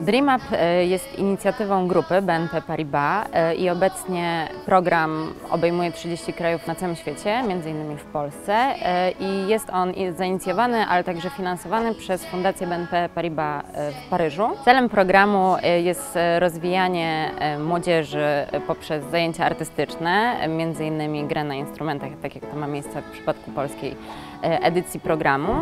DreamUp jest inicjatywą grupy BNP Paribas i obecnie program obejmuje 30 krajów na całym świecie, m.in. w Polsce, i jest on zainicjowany, ale także finansowany przez Fundację BNP Paribas w Paryżu. Celem programu jest rozwijanie młodzieży poprzez zajęcia artystyczne, m.in. grę na instrumentach, tak jak to ma miejsce w przypadku polskiej edycji programu.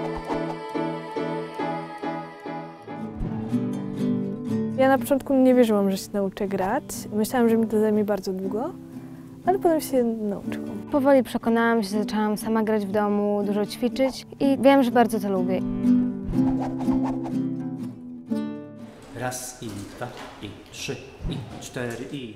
Ja na początku nie wierzyłam, że się nauczę grać. Myślałam, że mi to zajmie bardzo długo, ale potem się nauczyłam. Powoli przekonałam się, zaczęłam sama grać w domu, dużo ćwiczyć i wiem, że bardzo to lubię. Raz i dwa, i trzy, i cztery, i...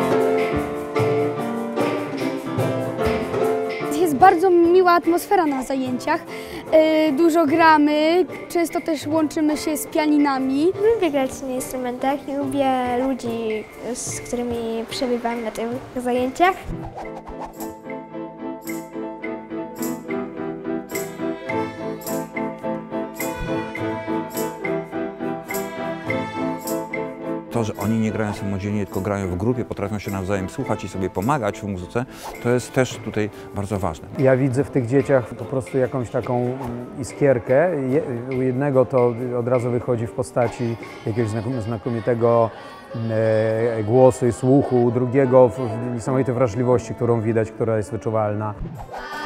Jest bardzo miła atmosfera na zajęciach. Dużo gramy, często też łączymy się z pianinami. Lubię grać na instrumentach i lubię ludzi, z którymi przebywam na tych zajęciach. To, że oni nie grają samodzielnie, tylko grają w grupie, potrafią się nawzajem słuchać i sobie pomagać w muzyce, to jest też tutaj bardzo ważne. Ja widzę w tych dzieciach po prostu jakąś taką iskierkę. U jednego to od razu wychodzi w postaci jakiegoś znakomitego głosu i słuchu, u drugiego w niesamowitej wrażliwości, którą widać, która jest wyczuwalna.